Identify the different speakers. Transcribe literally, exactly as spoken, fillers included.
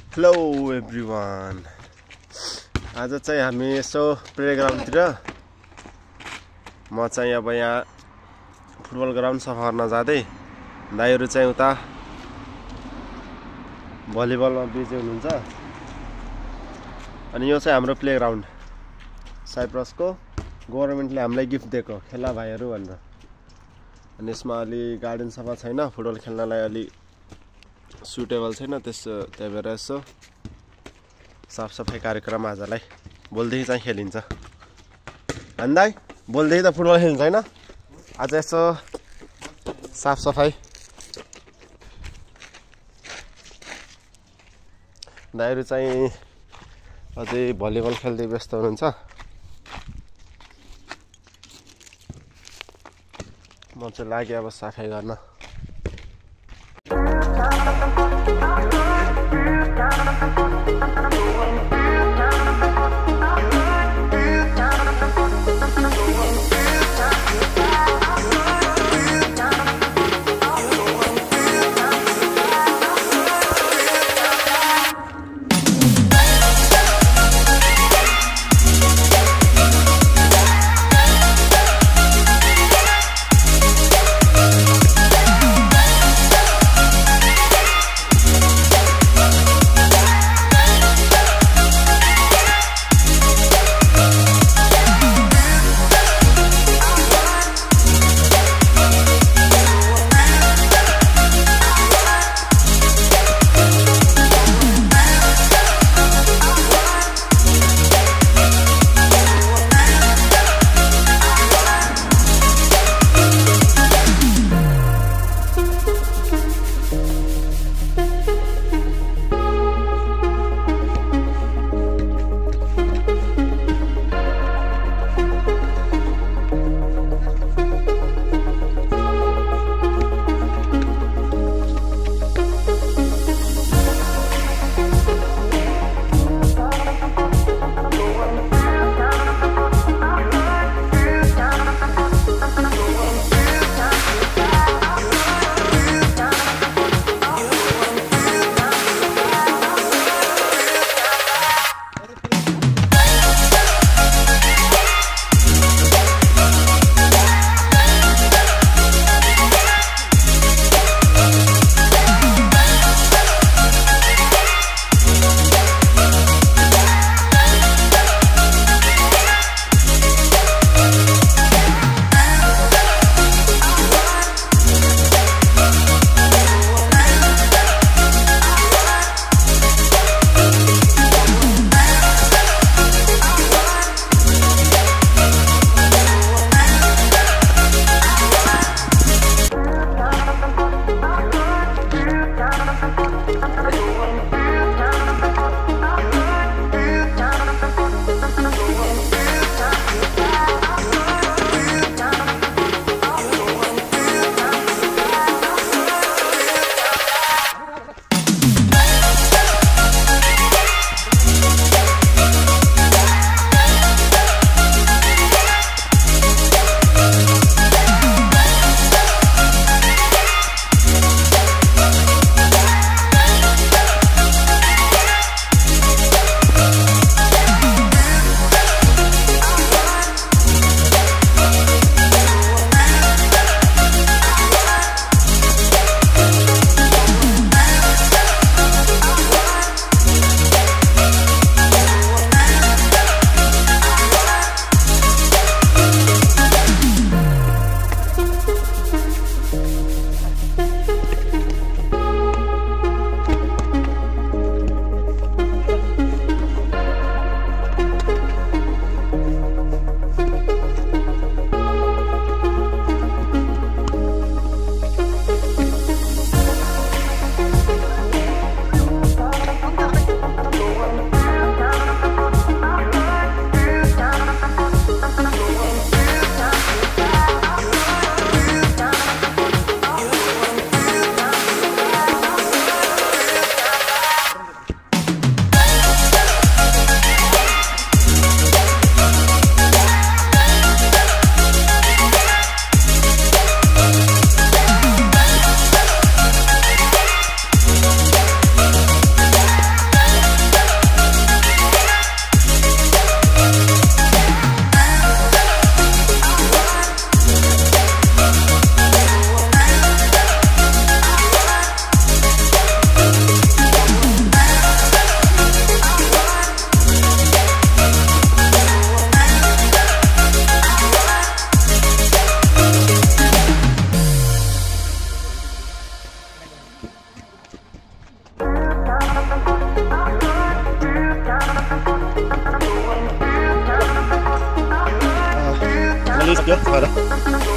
Speaker 1: Hello everyone, आज चाहिँ हामी यसो प्लेग्राउन्डतिर म चाहिँ अब यहाँ फुटबल ग्राउन्ड सफा गर्न जाँदै दाइहरु चाहिँ उता भलिबलमा बिजी हुनुहुन्छ। अनि यो चाहिँ हाम्रो प्लेग्राउन्ड साइप्रसको गभर्नमेन्टले हामीलाई गिफ्ट दिएको खेला भाइहरु भनेर। अनि यसमा अलि गार्डन सफा छैन, फुटबल खेल्नलाई अलि सुटेबल छैन, त्यसो त्यही भएर यसो साफ सफाई कार्यक्रम आजलाई बोल्दै चाहिँ खेलिन्छ। भन्दै बोल्दै त फुटबल खेलिन्छ हैन, आज यसो साफ सफाई। दाइहरु चाहिँ अझै भलिबल खेल्दै व्यस्त हुनुहुन्छ। म चाहिँ लागे अब सफाई गर्न। चलिसक्यो